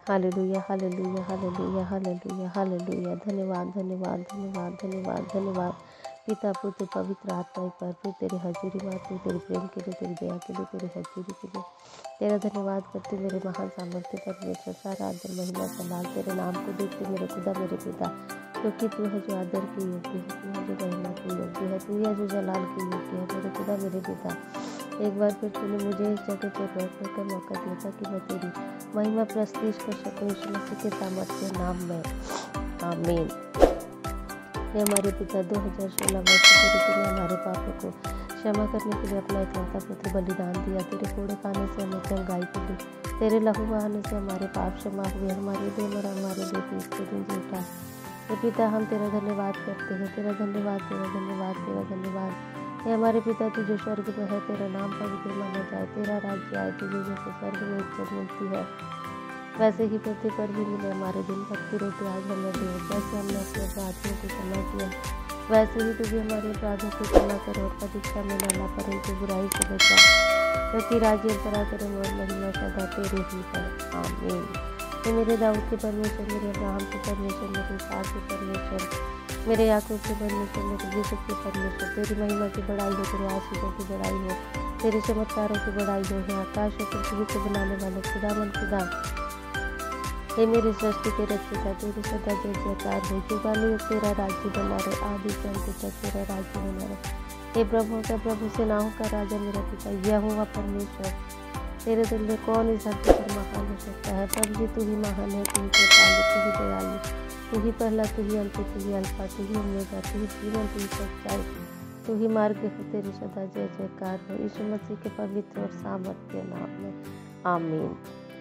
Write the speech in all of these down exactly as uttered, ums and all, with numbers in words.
Hallelujah, hallelujah, hallelujah, hallelujah, hallelujah. धन्यवाद, धन्यवाद, धन्यवाद, धन्यवाद, धन्यवाद। पिता, पुत्र, पवित्र आत्मा, एक बार फिर तेरी हजूरी में आती हूँ, तेरे प्रेम के लिए, तेरी दया के लिए, तेरी हजूरी के लिए तेरा धन्यवाद करती हूँ। मेरे महान सामर्थ्य परमेश्वर, सारा आदर महिमा संभाल तेरे नाम को देखते मेरे खुदा मेरे पिता, क्योंकि तू है जो आदर के योग्य है, तू है जो महिमा के योग्य है, तू है जो जलाल के योग्य है मेरे खुदा मेरे पिता। एक बार फिर तूने मुझे इस जगह पर बैठने का मौका दिया था कि मैं तेरी महिमा प्रस्तुत कर सकूं यीशु मसीह के सामर्थ्य नाम में, आमीन। हे हमारे पिता, दो हज़ार सोलह वर्ष पूर्व तूने हमारे पापों को क्षमा करने के लिए अपना इकलौता पुत्र बलिदान दिया। तेरे कोड़े खाने से हमें चंगाई मिली, तेरे लहू बहाने से हमारे पाप क्षमा हुए, हमारे दिन और हमारे लिए इसके दिन जी उठा। हे पिता, हम तेरा धन्यवाद करते हैं, तेरा धन्यवाद, तेरा धन्यवाद, तेरा धन्यवाद। हे हमारे पिता, तू जो स्वर्ग में है, तेरा नाम पवित्र माना जाए, तेरा राज्य आए, तुझे जैसे स्वर्ग में इज्जत मिलती है वैसे ही पृथ्वी पर भी मिले। हमारे दिन भर की रोटी आज हमें दे, जैसे हमने अपने अपराधियों को क्षमा किया वैसे ही तू भी हमारे अपराधों को क्षमा करे, और परीक्षा में न ला परंतु बुराई से बचा, क्योंकि राज्य पराक्रम और महिमा सदा तेरे ही है, आमीन। हे मेरे दाऊद के परमेश्वर, मेरे अब्राहम के परमेश्वर, मेरे इसहाक के परमेश्वर, मेरे याकूब के परमेश्वर, मेरे यूसुफ के परमेश्वर, तेरी महिमा की बड़ाई हो, तेरे आशीषों की बड़ाई हो, तेरे चमत्कारों की बड़ाई हो। हे आकाश और पृथ्वी को बनाने वाले खुदावन खुदा, हे मेरी सृष्टि के रचयिता, तेरी सदा जय जयकार हो। जुगानुयुग तेरा राज्य बना रहे, आदि से अंत तक तेरा राज्य बना रहे। हे प्रभु का प्रभु, सेनाओं का राजा मेरा पिता यहोवा परमेश्वर, तेरे दिल में कौन इस धरती पर महान हो सकता है। प्रभु जी, तू ही महान है, तू ही कृपालु, तू ही दयालु, तू ही पहला, तू ही अंत, तू ही अल्फा, तू ही ओमेगा, तू ही जीवन, तू ही सच्चाई, तू ही मार्ग है, तेरी सदा जय जयकार हो। यीशु मसीह के पवित्र और सामर्थ्य नाम में, आमीन।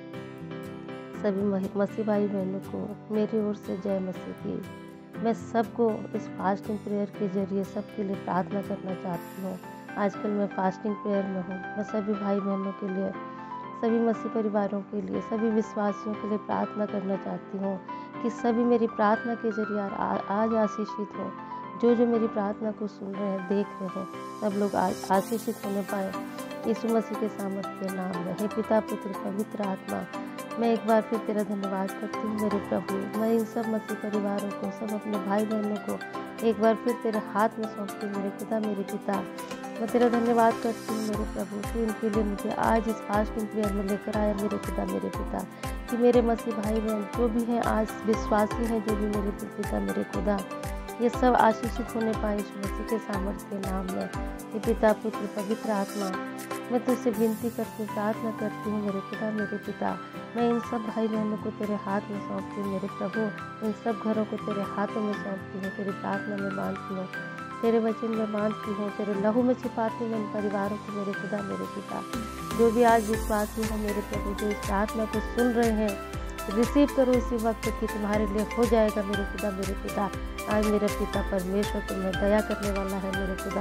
सभी मसीह भाई बहनों को मेरी ओर से जय मसीह की। मैं सबको इस फास्टिंग प्रेयर के जरिए सबके लिए प्रार्थना करना चाहती हूँ। आजकल मैं फास्टिंग प्रेयर में हूँ। मैं सभी भाई बहनों के लिए, सभी मसीह परिवारों के लिए, सभी विश्वासियों के लिए प्रार्थना करना चाहती हूँ कि सभी मेरी प्रार्थना के जरिए आज आशीषित हो। जो जो मेरी प्रार्थना को सुन रहे हैं, देख रहे हैं, सब लोग आज आशीषित होने पाए यीशु मसीह के सामर्थ्य नाम में। हे पिता, पुत्र, पवित्र आत्मा, मैं एक बार फिर तेरा धन्यवाद करती हूँ मेरे प्रभु। मैं इन सब मसीह परिवारों को, सब अपने भाई बहनों को एक बार फिर तेरे हाथ में सौंपती हूँ मेरे खुदा मेरे पिता। मैं तेरा धन्यवाद करती हूँ मेरे प्रभु, तू इनके लिए मुझे आज इस फास्टिंग प्रेयर में लेकर आया मेरे खुदा मेरे पिता, कि मेरे मसीह भाई बहन जो भी हैं आज विश्वासी हैं, जो भी मेरे पिता मेरे खुदा, ये सब आशीषित होने पाए यीशु मसीह के सामर्थ्य नाम में। ये पिता, पुत्र, पवित्र आत्मा, मैं तुझसे विनती करती हूँ, प्रार्थना करती हूँ मेरे खुदा मेरे पिता। मैं इन सब भाई बहनों को तेरे हाथ में सौंपती हूँ मेरे प्रभु, इन सब घरों को तेरे हाथों में सौंपती हूँ, तेरी प्रार्थना में बांधती हूँ, तेरे वचन में बांधती हूँ, तेरे लहू में छिपाती हूँ इन परिवारों को मेरे खुदा मेरे पिता। जो भी आज विश्वासी हो मेरे प्रभु, जो इस प्रार्थना को सुन रहे हैं, रिसीव करो इसी वक्त कि तुम्हारे लिए हो जाएगा मेरे खुदा मेरे पिता। आज मेरे पिता परमेश्वर तुम्हें दया करने वाला है मेरे खुदा।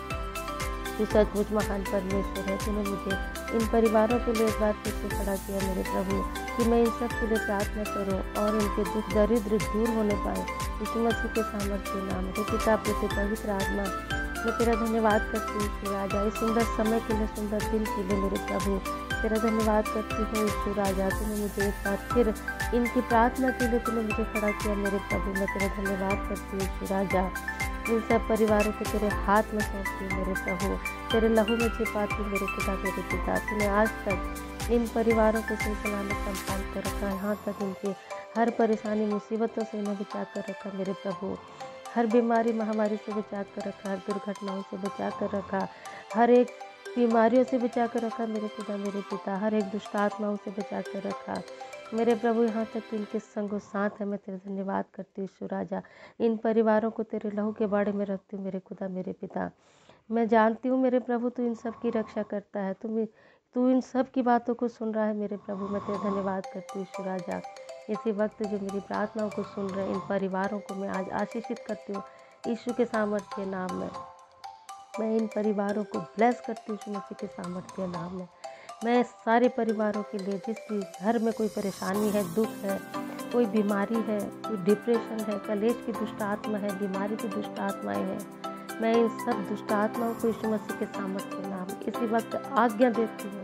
तू सचमुच महान परमेश्वर है। तूने मुझे इन परिवारों के लिए एक बार फिर से खड़ा किया मेरे प्रभु, कि मैं इन सब के लिए प्रार्थना करूं और इनके दुख दरिद्र दूर होने पाए यीशु मसीह के सामर्थ्य नाम में। पिता, पुत्र, पवित्र आत्मा, मैं तेरा धन्यवाद करती हूँ ईश्वर राजा, इस सुंदर समय के लिए, सुंदर दिन के लिए मेरे प्रभु तेरा धन्यवाद करती हूँ ईश्वर राजा। तूने मुझे एक बार फिर इनकी प्रार्थना के लिए तूने मुझे खड़ा किया मेरे प्रभु। मैं तेरा धन्यवाद करती हूँ ईश्वर राजा। इन सब परिवारों को तेरे हाथ में सौंपती हूँ मेरे प्रभु, तेरे लहू में छिपाती हूँ मेरे पिता मेरे पिता। तूने आज तक इन परिवारों को सही सलामत संभाल कर रखा, यहाँ तक इनके हर परेशानी मुसीबतों से इन्हें बचा कर रखा मेरे प्रभु, हर बीमारी महामारी से बचा कर रखा, हर दुर्घटनाओं से बचा कर रखा, हर एक बीमारियों से बचा कर रखा मेरे पिता मेरे पिता, हर एक दुष्ट आत्माओं से बचा कर रखा मेरे प्रभु। यहाँ तक कि इनके संग साथ है। मैं तेरा धन्यवाद करती हूँ ईश्वर राजा। इन परिवारों को तेरे लहू के बाड़े में रखती हूँ मेरे खुदा मेरे पिता। मैं जानती हूँ मेरे प्रभु तू इन सब की रक्षा करता है, तुम तू इन सब की बातों को सुन रहा है मेरे प्रभु। मैं तेरा धन्यवाद करती हूँ ईश्वर राजा। इसी वक्त जो मेरी प्रार्थनाओं को सुन रहे इन परिवारों को मैं आज आशीषित करती हूँ यीशु के सामर्थ्य नाम में। मैं इन परिवारों को ब्लेस करती हूँ यीशु मसीह के सामर्थ्य नाम में। मैं सारे परिवारों के लिए, जिस भी घर में कोई परेशानी है, दुख है, कोई बीमारी है, कोई डिप्रेशन है, कलेश की दुष्ट आत्मा है, बीमारी की दुष्ट आत्माएं हैं, मैं इन सब दुष्ट आत्माओं को यीशु मसीह के सामर्थ्य नाम इसी वक्त आज्ञा देती हूँ,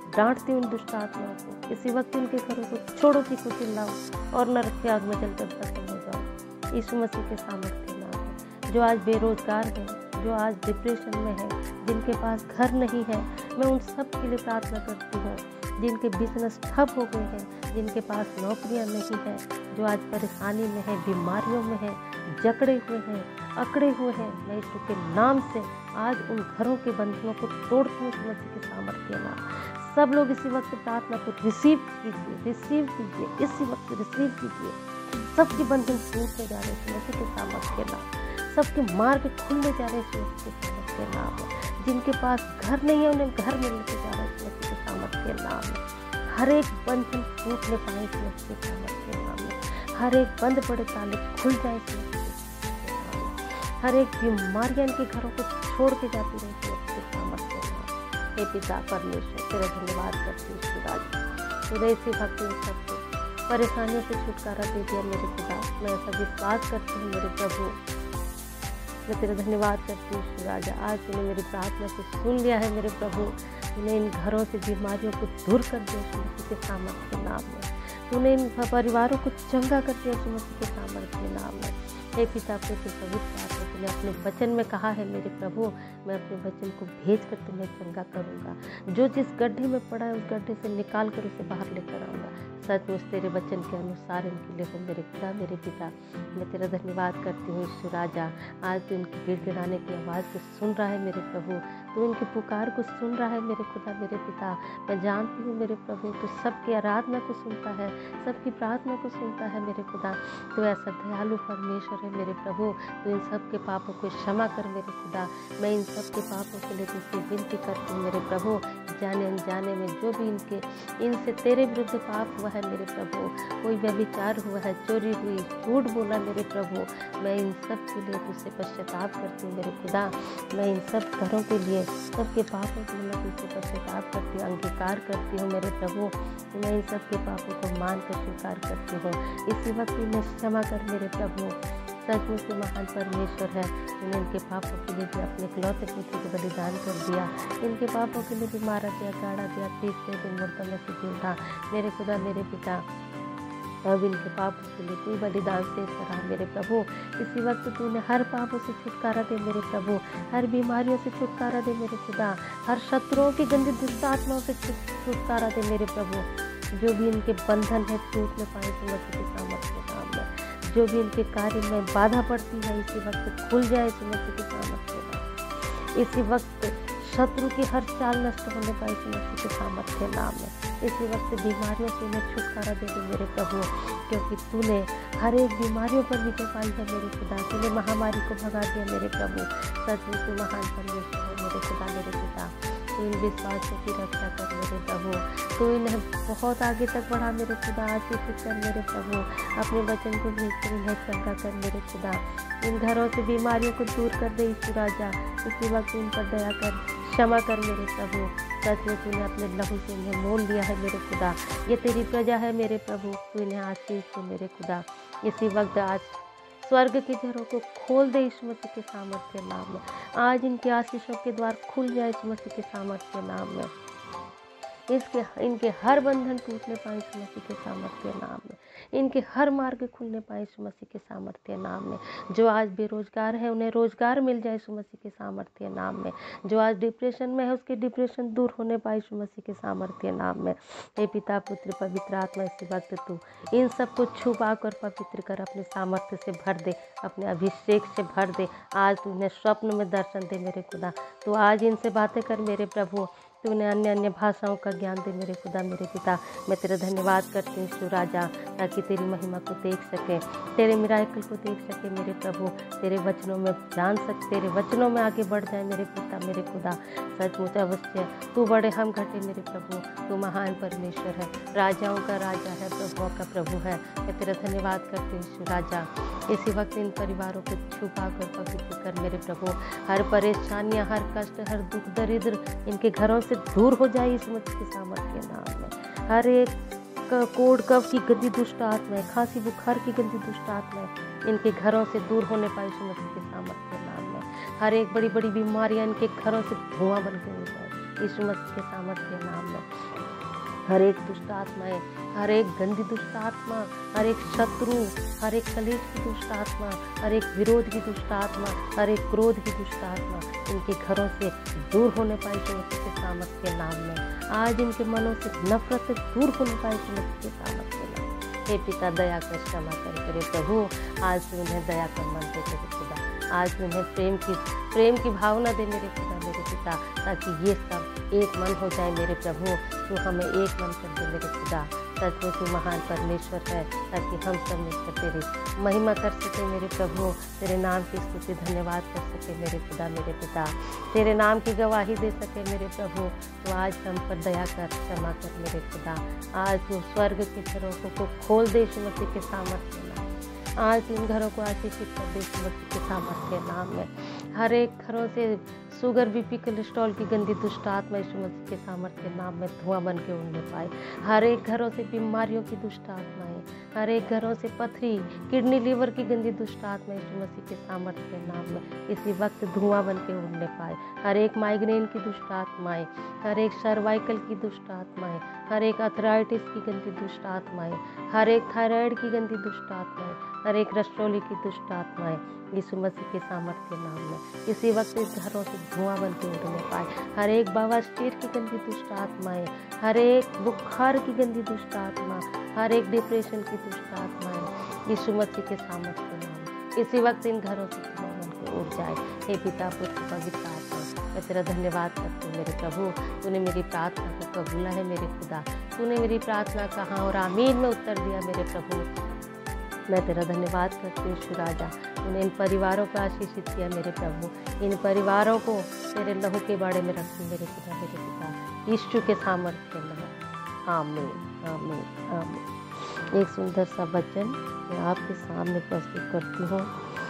डांटती हूँ दुष्ट आत्माओं को। इसी वक्त उनके घरों को छोड़ो कि को चिल्लाओ और नरक के आग में जलकर खत्म हो जाओ। यीशु मसीह के सामर्थ्य नाम में जो आज बेरोजगार है, जो आज डिप्रेशन में है, जिनके पास घर नहीं है, मैं उन सब के लिए प्रार्थना करती हूँ। जिनके बिजनेस ठप हो गए हैं, जिनके पास नौकरियां नहीं है, जो आज परेशानी में है, बीमारियों में है, जकड़े हुए हैं, अकड़े हुए हैं, मैं यीशु के नाम से आज उन घरों के बंधनों को तोड़ती हूँ मसीह के सामर्थ्य नाम। सब लोग इसी वक्त प्रार्थना को रिसीव कीजिए, रिसीव कीजिए, इसी वक्त रिसीव कीजिए। सबके बंधन टूटने जा रहे हैं मसीह के सामर्थ्य नाम। सबके मार्ग खुलने जा रहे हैं मसीह के सामर्थ्य नाम। जिनके पास घर नहीं है उन्हें घर मिलने जा रहे हैं मसीह के सामर्थ्य नाम। हर एक बंधन टूटने पाए मसीह के सामर्थ्य नाम। हर एक बंद पड़े ताले खुल जाए मसीह के सामर्थ्य नाम। हर एक बीमारियां इनके घरों को छोड़ के जाती रहे मसीह के सामर्थ्य नाम। हे पिता परमेश्वर, तेरा धन्यवाद करती हूँ खुदा। खुदा इसी भक्ति में सबको परेशानियों से छुटकारा दे दिया मेरे खुदा। मैं ऐसा विश्वास करती हूँ मेरे प्रभु। मैं तेरा धन्यवाद करती हूँ राजा। आज तूने मेरी प्रार्थना को सुन लिया है मेरे प्रभु। तूने इन घरों से बीमारियों को दूर कर दिया मसीह के सामर्थ्य नाम में। तूने इन परिवारों को चंगा कर दिया मसीह के सामर्थ्य नाम में। हे पिता पुत्र पवित्र आत्मा, तूने अपने वचन में कहा है मेरे प्रभु, मैं अपने वचन को भेज कर तुम्हें चंगा करूंगा। जो जिस गड्ढे में पड़ा है उस गड्ढे से निकाल कर उसे बाहर लेकर आऊँगा। सचमुच तेरे वचन के अनुसार इनके लिए हो मेरे खुदा मेरे पिता। मैं तेरा धन्यवाद करती हूँ यीशु राजा। आज तू इनकी गिड़गिड़ाने की आवाज़ को सुन रहा है मेरे प्रभु। तू इनकी पुकार को सुन रहा है मेरे खुदा मेरे पिता। मैं जानती हूँ मेरे प्रभु, तू सबकी आराधना को सुनता है, सबकी प्रार्थना को सुनता है मेरे खुदा। तू ऐसा दयालु परमेश्वर है मेरे प्रभु। तू इन सब के पापों को क्षमा कर मेरे खुदा। मैं इन सब के पापों के लिए तुझसे विनती करती हूँ मेरे प्रभु। जाने अनजाने में जो भी इनके इनसे तेरे विरुद्ध पाप हुआ है मेरे प्रभु, कोई व्यभिचार हुआ है, चोरी हुई, झूठ बोला मेरे प्रभु, मैं इन सब के लिए तुझसे पश्चाताप करती हूँ मेरे खुदा। मैं इन सब घरों के लिए, सबके पापों के लिए मैं तुझसे पश्चाताप करती हूँ, अंगीकार करती हूँ मेरे प्रभु। मैं इन सब के पापों को मान कर स्वीकार करती हूँ। इसी वक्त मैं क्षमा कर मेरे प्रभु। सचमुच से महान परमेश्वर है। तूने इनके पापों के लिए भी अपने इकलौते पुत्र को बलिदान कर दिया। इनके पापों के लिए भी मारा दिया, गाड़ा दिया, तीसरे दिन मुर्दा में से जी उठा मेरे खुदा मेरे पिता। अब इनके पापों के लिए तू बलिदान से करा मेरे प्रभु। इसी वक्त तूने हर पापों से छुटकारा दे मेरे प्रभु, हर बीमारियों से छुटकारा दे मेरे खुदा, हर शत्रुओं की गंदी दुष्ट आत्माओं से छुटकारा दे मेरे प्रभु। जो भी इनके बंधन है टूट न पाए तो मसीह के सामर्थ्य नाम में। जो भी इनके कार्य में बाधा पड़ती है इसी वक्त खुल जाए इस मसीह के सामर्थ्य नाम। इसी वक्त शत्रु की हर चाल नष्ट होने पाए इस मसीह के सामर्थ्य नाम में। इसी वक्त बीमारियों से उन्हें छुटकारा दे दे मेरे प्रभु, क्योंकि तूने हर एक बीमारियों पर विजय पाई है मेरे खुदा। तूने महामारी को भगा दिया मेरे प्रभु। सचमुच तू महान परमेश्वर है मेरे खुदा मेरे पिता। तू इन विश्वासों की रक्षा कर मेरे प्रभु। तू इन्हें बहुत आगे तक बढ़ा मेरे खुदा। आशीषित कर मेरे प्रभु। अपने वचन को भेज कर इन्हें चंगा कर मेरे खुदा। इन घरों से बीमारियों को दूर कर दे यीशु राजा। इसी वक्त इन पर दया कर, क्षमा कर मेरे प्रभु। सच में तूने अपने लहू से इन्हें मोल लिया है मेरे खुदा। ये तेरी प्रजा है मेरे प्रभु। तू इन्हें आशीष दे मेरे खुदा। इसी वक्त आज स्वर्ग के घरों को खोल दे यीशु मसीह के सामर्थ्य नाम में। आज इनके आशीषों के द्वार खुल जाए यीशु मसीह के सामर्थ्य नाम में। इसके इनके हर बंधन टूटने पाए यीशु मसीह के सामर्थ्य नाम में। इनके हर मार्ग खुलने पाए यीशु मसीह के सामर्थ्य नाम में। जो आज बेरोजगार है उन्हें रोजगार मिल जाए यीशु मसीह के सामर्थ्य नाम में। जो आज डिप्रेशन में है उसके डिप्रेशन दूर होने पाए यीशु मसीह के सामर्थ्य नाम में। हे पिता पुत्र पवित्र आत्मा, इसी वक्त तू इन सबको छुपा कर पवित्र कर अपने सामर्थ्य से भर दे, अपने अभिषेक से भर दे। आज तू इन्हें स्वप्न में दर्शन दे मेरे खुदा। तो आज इनसे बातें कर मेरे प्रभु। तूने अन्य अन्य भाषाओं का ज्ञान दे मेरे खुदा मेरे पिता। मैं तेरा धन्यवाद करती हूँ यीशु राजा, ताकि तेरी महिमा को देख सके, तेरे मिराकल को देख सके मेरे प्रभु। तेरे वचनों में जान सके, तेरे वचनों में आगे बढ़ जाए मेरे पिता मेरे खुदा। सचमुच अवश्य तू बड़े हम घटे मेरे प्रभु। तू महान परमेश्वर है, राजाओं का राजा है, प्रभुओं का प्रभु है। मैं तेरा धन्यवाद करती हूँ यीशु राजा। इसी वक्त इन परिवारों को छुपा कर पवित्र कर मेरे प्रभु। हर परेशानियाँ, हर कष्ट, हर दुख दरिद्र इनके घरों से दूर हो जाए यीशु मसीह के सामर्थ्य नाम में। हर एक कोड़ कफ की गंदी दुष्ट आत्माएं, खांसी बुखार की गंदी दुष्ट आत्माएं इनके घरों से दूर होने पाए यीशु मसीह के सामर्थ्य नाम में। हर एक बड़ी बड़ी बीमारियां इनके घरों से धुआं बन के हो जाए यीशु मसीह के सामर्थ्य नाम में। हर एक दुष्ट आत्माएं, हर एक गंदी दुष्ट आत्मा, हर एक शत्रु, हर एक कलेश की दुष्ट आत्मा, हर एक विरोध की दुष्ट आत्मा, हर एक क्रोध की दुष्ट आत्मा इनके घरों से दूर होने पाए यीशु मसीह के सामर्थ्य के नाम में। आज इनके मनों से नफरत दूर होने पाए यीशु मसीह के सामर्थ्य के नाम में। हे पिता, दया कर, क्षमा कर करे प्रभु। आज भी उन्हें दया कर मन दे मेरे खुदा। आज भी उन्हें प्रेम की प्रेम की भावना दे मेरे खुदा, मेरे पिता, ताकि ये सब एक मन हो जाए मेरे प्रभु। तू हमें एक मन कर दे मेरे खुदा। सच में तू महान परमेश्वर है, ताकि हम सब मिलकर तेरी महिमा कर सके मेरे प्रभु। तेरे नाम की स्तुति धन्यवाद कर सके मेरे खुदा, मेरे पिता। तेरे नाम की गवाही दे सके मेरे प्रभु। तो आज हम पर दया कर, क्षमा कर मेरे खुदा। आज तू स्वर्ग के झरोखों को खोल दे यीशु मसीह के सामर्थ्य नाम। आज इन घरों को आशीषित कर दे यीशु मसीह के सामर्थ्य नाम में। हर एक घरों से शुगर, बीपी, कोलेस्ट्रॉल की गंदी दुष्ट आत्मा यीशु मसीह के सामर्थ्य नाम में धुआं बन के उड़ने पाए। हर एक घरों से बीमारियों की दुष्ट आत्माएं, हर एक घरों से पथरी, किडनी, लीवर की गंदी दुष्ट आत्मा यीशु मसीह के सामर्थ्य नाम में इसी वक्त धुआं बन के उड़ने पाए। हर एक माइग्रेन की दुष्ट आत्माएं, हर एक सर्वाइकल की दुष्ट आत्माएं, हर एक अर्थराइटिस की गंदी दुष्ट आत्माएं, हर एक थायराइड की गंदी दुष्ट आत्माएं, हर एक रसोली की दुष्ट आत्माएं यीशु मसीह के सामर्थ्य नाम में इसी वक्त इस घरों से धुआं बन के उड़ने पाए। हर एक बवासीर की गंदी दुष्ट आत्माएं, हर एक बुखार की गंदी दुष्ट आत्मा, हर एक डिप्रेशन की दुष्ट आत्माएं यीशु मसीह के सामर्थ्य नाम में इसी वक्त इन घरों से धुआं बन के उड़ जाए। हे पिता, पुत्र, पवित्र आत्मा, मैं तेरा धन्यवाद करती हूँ मेरे प्रभु। तूने मेरी प्रार्थना को कबूला है मेरे खुदा। तूने मेरी प्रार्थना कहा और आमीन में उत्तर दिया मेरे प्रभु। मैं तेरा धन्यवाद करती हूँ यीशु राजा। तूने इन परिवारों को आशीषित किया मेरे प्रभु। इन परिवारों को तेरे लहू के बाड़े में रखती मेरे पिता, मेरे पिता यीशु के सामर्थ्य में। आमीन, आमीन, आमीन। एक सुंदर सा वचन मैं आपके सामने प्रस्तुत करती हूँ।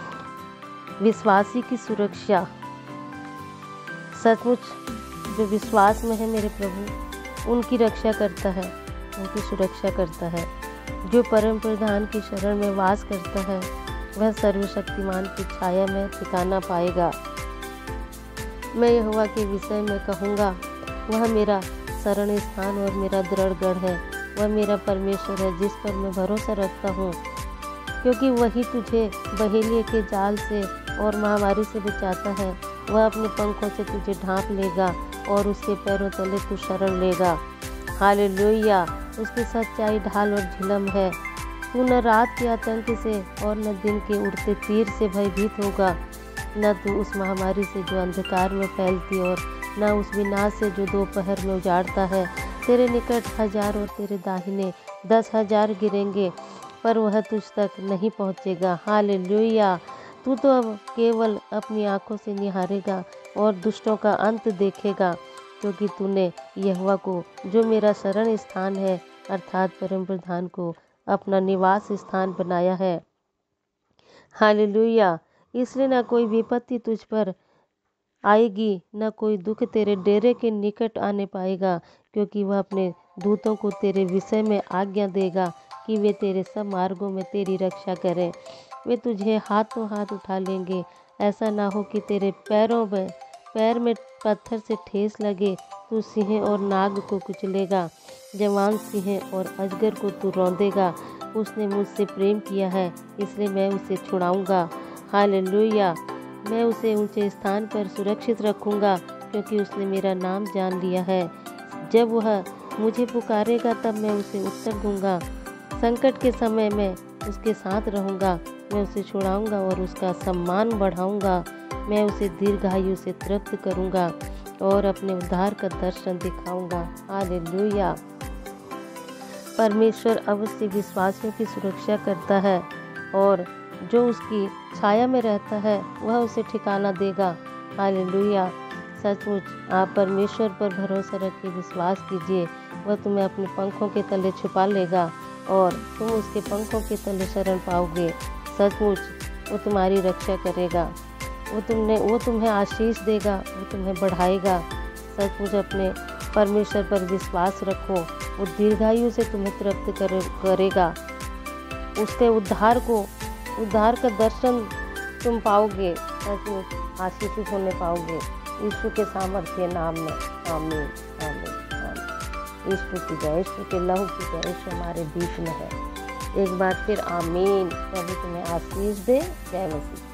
विश्वासी की सुरक्षा। सचमुच जो विश्वास में है मेरे प्रभु, उनकी रक्षा करता है, उनकी सुरक्षा करता है। जो परम प्रधान की शरण में वास करता है, वह सर्वशक्तिमान की छाया में ठिकाना पाएगा। मैं यहोवा के विषय में कहूँगा, वह मेरा शरण स्थान और मेरा दृढ़ गढ़ है। वह मेरा परमेश्वर है जिस पर मैं भरोसा रखता हूँ, क्योंकि वही तुझे बहेलिए के जाल से और महामारी से बचाता है। वह अपने पंखों से तुझे ढांप लेगा और उसके पैरों तले तू शरण लेगा। हालेलुया। उसकी सच्चाई ढाल और झिलम है। तू न रात के आतंक से और न दिन के उड़ते तीर से भयभीत होगा, न तू उस महामारी से जो अंधकार में फैलती और न उस विनाश से जो दोपहर में उजाड़ता है। तेरे निकट हजार और तेरे दाहिने दस हजार गिरेंगे, पर वह तुझ तक नहीं पहुँचेगा। हालेलुया। तू तो अब केवल अपनी आँखों से निहारेगा और दुष्टों का अंत देखेगा, क्योंकि तूने यहोवा को, जो मेरा शरण स्थान है, अर्थात परम प्रधान को अपना निवास स्थान बनाया है। हालेलुया। इसलिए न कोई विपत्ति तुझ पर आएगी, न कोई दुख तेरे डेरे के निकट आने पाएगा, क्योंकि वह अपने दूतों को तेरे विषय में आज्ञा देगा कि वे तेरे सब मार्गों में तेरी रक्षा करें। वे तुझे हाथों हाथ उठा लेंगे, ऐसा ना हो कि तेरे पैरों में पैर में पत्थर से ठेस लगे। तू सिंह और नाग को कुचलेगा, जवान सिंह और अजगर को तू रौंदेगा। उसने मुझसे प्रेम किया है, इसलिए मैं उसे छुड़ाऊंगा। हालेलुया। मैं उसे ऊंचे स्थान पर सुरक्षित रखूंगा, क्योंकि उसने मेरा नाम जान लिया है। जब वह मुझे पुकारेगा, तब मैं उसे उत्तर दूंगा। संकट के समय में उसके साथ रहूंगा। मैं उसे छुड़ाऊंगा और उसका सम्मान बढ़ाऊंगा। मैं उसे दीर्घायु से तृप्त करूंगा और अपने उद्धार का दर्शन दिखाऊंगा। हालेलुया। परमेश्वर अवश्य विश्वासियों की सुरक्षा करता है, और जो उसकी छाया में रहता है वह उसे ठिकाना देगा। हालेलुया। सचमुच आप परमेश्वर पर भरोसा रख के विश्वास कीजिए, वह तुम्हें अपने पंखों के तले छुपा लेगा और तुम उसके पंखों के तले शरण पाओगे। सचमुच वो तुम्हारी रक्षा करेगा, वो तुमने वो तुम्हें आशीष देगा, वो तुम्हें बढ़ाएगा। सचमुच अपने परमेश्वर पर विश्वास रखो, वो दीर्घायु से तुम्हें तृप्त कर, करेगा। उसके उद्धार को उद्धार का दर्शन तुम पाओगे। सचमुच आशीषित होने पाओगे यीशु के सामर्थ्य नाम में। आमीन आमीन आमीन। यीशु की जय, यीशु के लहू की जय, यीशु हमारे बीच में है। एक बार फिर आमीन। प्रभु तुम्हें आशीष दे। जय मसीह।